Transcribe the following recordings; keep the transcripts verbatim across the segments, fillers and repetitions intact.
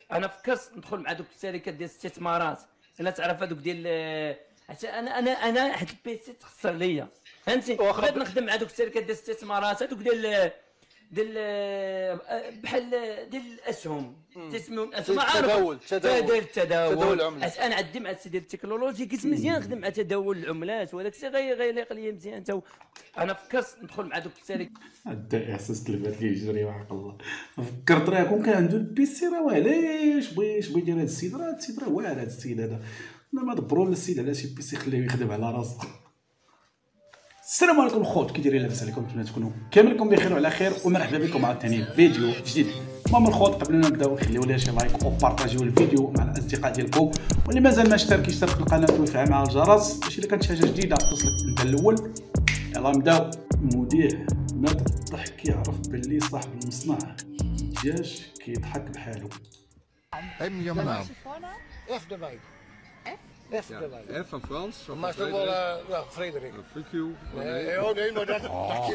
انا فكرت ندخل مع دوك الشركات ديال الاستثمارات، الا تعرف هذوك ديال انا انا انا حيت البيسي تخسر ليا فهمتي، بغيت نخدم مع دوك الشركات ديال الاستثمارات هذوك ديال ديال بحال ديال الاسهم تسميهم الاسهم تداول تداول تداول العملات. انا عندي مع السي ديال التكنولوجي قلت مزيان نخدم مع تداول العملات وداك الشيء غيليق ليا مزيان تو. انا فكرت ندخل مع دوك الشركات. هدا احساس البات كيجري وحق الله. فكرت راه كون كان عنده البيسي راه علاش بغي اش بغي يدير هذا السيد، راه هذا السيد راه واعر. هذا السيد هذا ما دبروا للسيد على شي بيسي خليه يخدم على راسه. السلام عليكم الخوت، كي دايرين؟ لاباس عليكم؟ نتمنى تكونوا كاملكم بخير وعلى خير، ومرحبا بكم على ثاني فيديو جديد. المهم الخوت قبل ما نبداو خليو لي شي لايك وبارطاجيو الفيديو مع الاصدقاء ديالكم، واللي مازال ما اشترك يشترك في القناه ويفعل مع الجرس باش الا كانت شي حاجه جديده توصلك انت الاول. يلا نبداو. مدير ناض الضحك يعرف باللي صاحب المصنع دجاج كيضحك بحالو. Eben je mijn naam. F erbij. F? F erbij. F van Frans. Maar is toch wel, uh, nou, Frederik. Fuck you. Nee, oh nee, maar dat... Oh.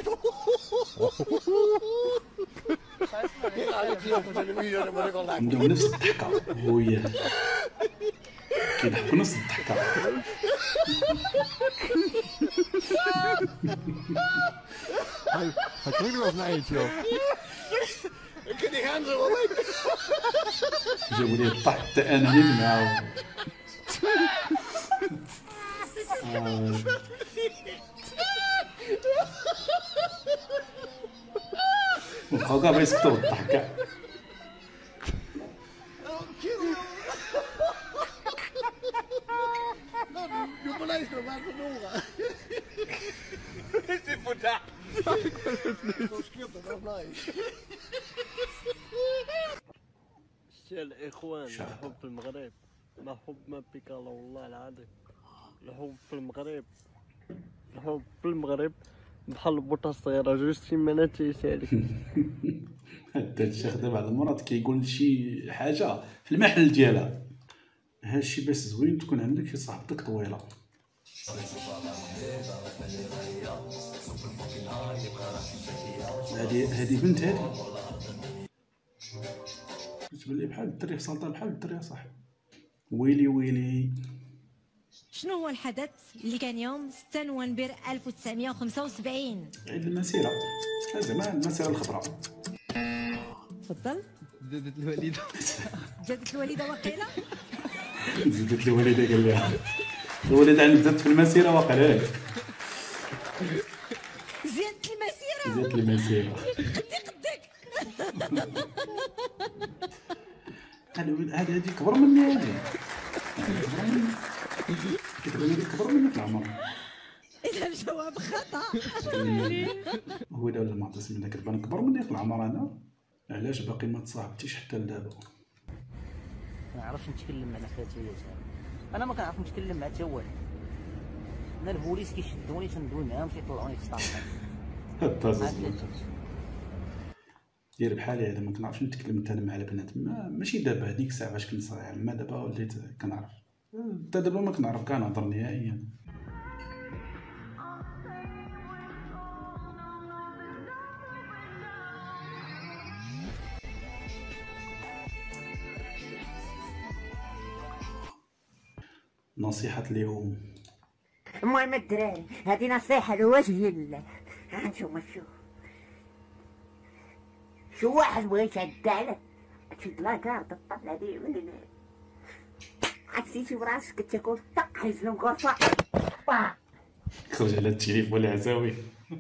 Ja, ik zie op de televisie, dat moet ik al lijken. عندهم نفس الضحكه وياه كيضحكوا نفس الضحكه. Hij, hij klinkt wel als een eentje, joh. Ik kan die gaan zo wel leuk. جابوا لي الضحك حتى انا نيت معاهم. بقاو كاع يسكتوا بالضحك كاع. Je beluistert maar genoegen. Is dit voor daar? Zo scheelt het wel blij. الإخوان الحب في المغرب ما حب ما بك والله العظيم. الحب في المغرب الحب في المغرب بحال البوطه الصغيره جوج سيمانات تيسالي. هدا الشيخ دابا على المرات كيقول شي حاجه في المحل ديالها، هادشي باش زوين تكون عندك شي صاحبتك طويله. هادي هادي بنت هادي تبان لي بحال الدري في سلطه، بحال الدري صاحبي. ويلي ويلي. شنو هو الحدث اللي كان يوم ستة نوفمبر ألف وتسعمائة وخمسة وسبعين؟ عيد المسيره، زعما المسيره الخضراء. تفضل. Dit is الوليدة. جدت الوالده وقيله. زادت الوالده قال لها الوالده عندها زادت في المسيره واقيلا. زيادة المسيره. زادت المسيره. هذا هذا هذه كبر مني، هذه كبر مني كبر مني في العمر. اذا الجواب خطا. هو دا ولا معطيش من داك البان كبر مني في العمر انا، علاش باقي ما تصاحبتيش حتى لدابا؟ ما نعرفش نتكلم مع الفتيات، انا ما كنعرف نتكلم مع حتى واحد. انا البوليس كيشدوني تندوي معاهم تيطلعوني في السطح. هذا دير بحالي هذا ما كنعرفش نتكلم حتى انا مع البنات، ما ماشي دابا هذيك الساعه فاش كنت صغير، ما دابا وليت كنعرف، حتى دابا ما كنعرف كاع نهضر نهائيا. نصيحة اليوم. المهم الدراري هذه نصيحة لوجه الله. هانتوما شوف شو واحد بغا يتعدى عليك تشد لاكارت تطلع ليه من هنا عكسيتي براسك تاكل طق حيزلم غرفة خرج على التليفون العزاوي.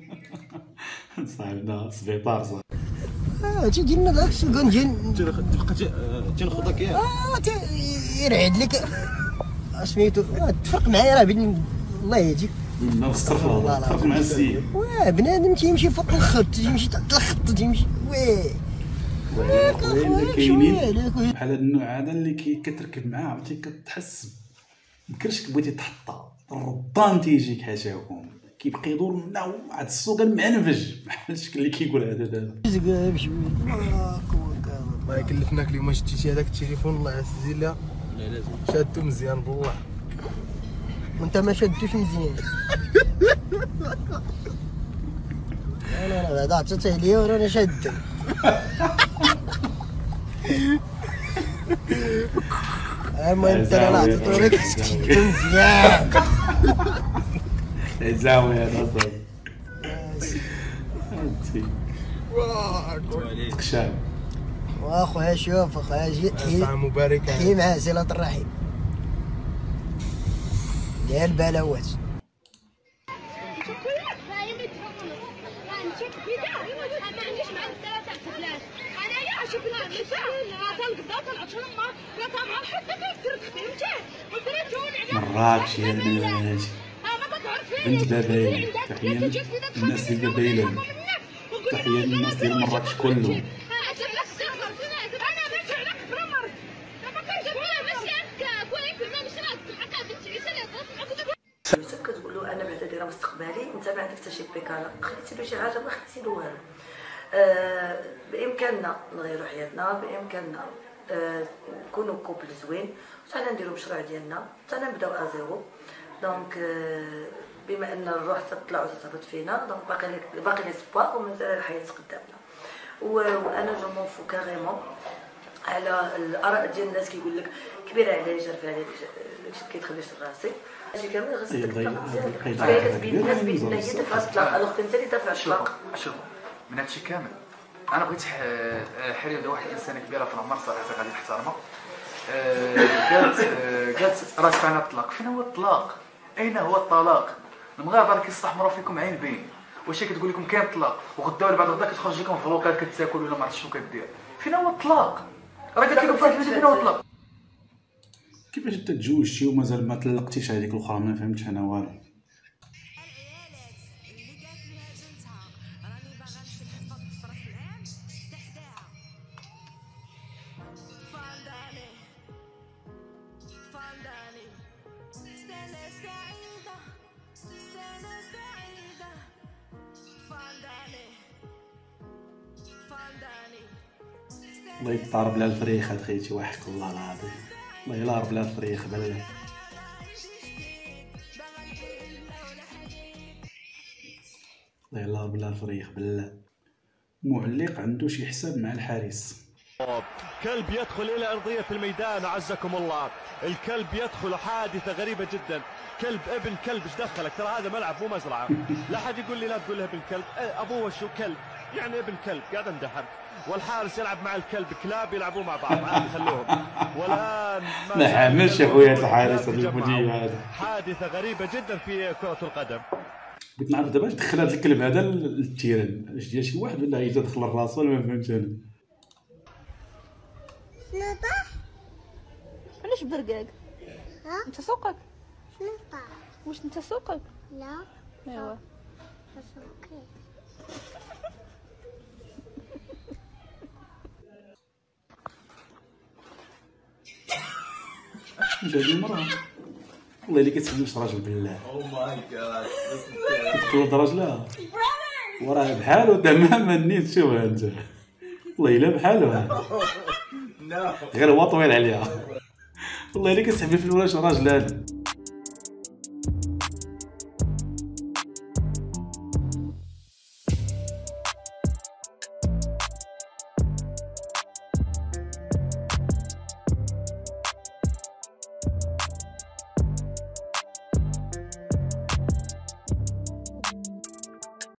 صاحبنا سبيطار صاحبي. اه تيجي لنا داك الشيء كنجي تبقى تنخضك ياك. اه يرعد لك سميتو. تفرق معايا راه بين الله يهديك. لا استغفر الله، تفرق مع السيد. واه بنادم تيمشي فوق الخط، تيمشي تحت الخط، تيمشي واه واه كاينين بحال هاد النوع هذا اللي كتركب معاه عرفتي كتحس بكرشك بغيتي تحطها، الربان تيجيك حاشاكم كيبقى يدور من هنا واحد السوق معنفج بحال الشكل اللي كيقول هذا دابا. زكا بشويه الله ما يكلفناك اليوم شتيتي هذاك التليفون الله يعز الله. لا لازم شادو مزيان بالله. وانت ما شدتوش مزيان. لا لا لا هذا عطيته ليا وانا شادو. المهم انت انا عطيتو لك خصك تكون مزيان. زاوي هذا صافي. تخشاب واخويا شوف اخويا جيت مبارك حي مع صلة الرحم ديال البلاوات. مراكش يا البنات بنت بابايل. تحية الناس ديال بابايلان، تحية للناس ديال مراكش كلهم. كتقول له انا بعدا دايره مستقبلي، انت ما عندك حتى شي بيكالا، خليتي له شي حاجه ما خليتي له والو. آه بامكاننا نغيروا حياتنا، بامكاننا آه نكونوا كوبل زوين، حتى نديروا مشروع ديالنا، حتى نبداو ازيرو. دونك آه بما ان الروح تطلع وتتهبط فينا، دونك باقي باقي ليسبوار ومازال الحياه قدامنا. وانا جو مون فو كاريمون على الاراء ديال الناس كيقول لك كبيره عليا جرف عليا داكشي كيدخليش لراسي. هادشي كامل خاصك تطلق مزيان، هي كتبين الناس بان هي دافعه الطلاق، الوغ انت اللي دافع الطلاق. شوف من هادشي كامل انا بغيت حريم هذا واحد الانسانه كبيره في العمر صراحه غادي نحترمها. قالت قالت راه دفعنا الطلاق. فين هو الطلاق؟ اين هو الطلاق؟ المغاربه كيستحمروا فيكم عين بين، واش كتقول لكم كاين الطلاق وغدا ولا بعد غدا كتخرج لكم فلوقات كتاكل ولا ما عرفتش شنو كدير. فين هو الطلاق؟ راه قالت لكم فين فين هو الطلاق؟ كيفاش انت تزوجتي ومازال ما طلقتيش هذيك الاخرى؟ ما فهمتش انا والو. الله يطار بلا الفريخ هاد خيتي وحق الله العظيم. الله يلار بلا الفريخ بلا. الله يلار بلا الفريخ بلا. معلق عنده شي حساب مع الحارس. كلب يدخل الى ارضيه الميدان اعزكم الله. الكلب يدخل حادثه غريبه جدا. كلب ابن كلب ايش دخلك؟ ترى هذا ملعب مو مزرعه. لا حد يقول لي لا تقول له ابن كلب. ابوه شو كلب يعني ابن كلب قاعد اندحر. والحارس يلعب مع الكلب، كلاب يلعبوا مع بعض عادي خلوهم. والان ما حاملش اخويا الحارس المجيء هذا. حادثه غريبه جدا في كره القدم. بغيت نعرف دابا اش دخل هذا الكلب هذا للتيران؟ اش ديال شي واحد ولا هي دخل الراس ولا ما فهمتش انا. شنو طاح؟ علاش برقاق؟ ها؟ انت سوقك؟ شنو طاح؟ واش انت سوقك؟ لا. ايوا. سوقي. واش هادي المرأة؟ والله الا كتحب واش راجل بالله. او ماي جاد. كتطلب راجلها وراه بحالو تماما نيت. شوف انت والله الا بحالو هذا غير هو طويل عليها. والله الا كتحب في الولاش راجل هذا.